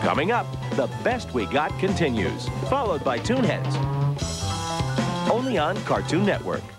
Coming up, the best we got continues, followed by ToonHeads. Only on Cartoon Network.